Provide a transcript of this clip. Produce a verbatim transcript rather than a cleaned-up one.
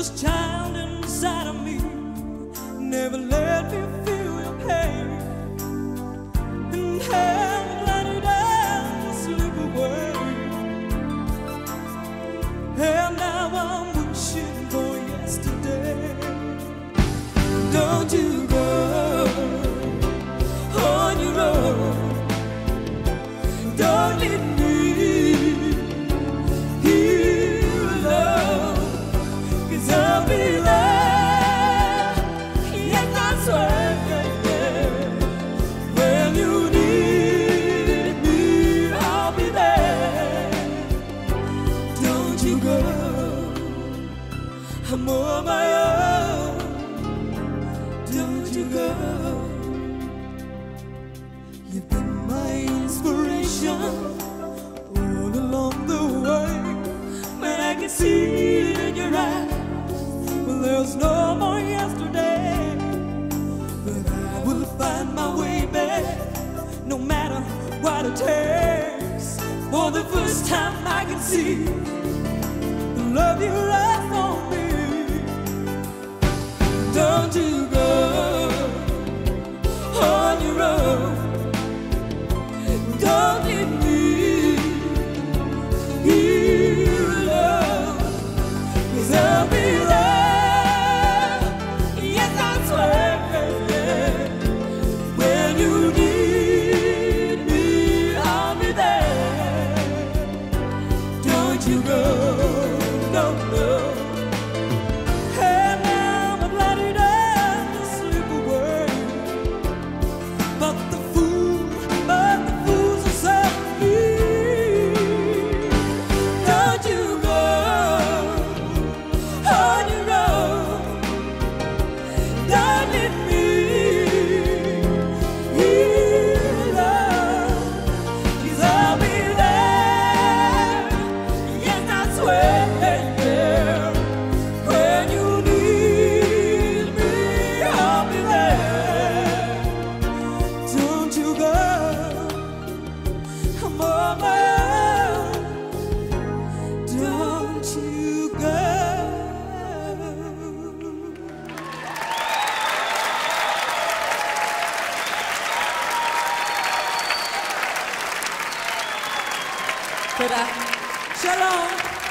this child inside of me. Never let me feel your pain, and have let it down, slip away. And now I'm wishing for yesterday. Don't you go on your own. Don't leave me here alone, 'cause I'll be there, yes I swear, when you need me, I'll be there. Don't you go, I'm on my own. Don't you go. You've been my inspiration all along the way. When I can see it in your eyes, well, there's no more yesterday. But I will find my way back, no matter what it takes. For the first time I can see the love you have for me. Don't you go on your own. Don't leave me here alone, 'cause I'll be there, yes I swear, when you need me, I'll be there. Don't you go, no, no. And now I'm bloody down to slip away, but the fool, but the fools are so mean. Don't you go on your own. Don't leave me here alone, 'cause I'll be there, yes I swear, when you need me, I'll be there. Don't you go, I'm on my own. Don't you go. תודה. שלום.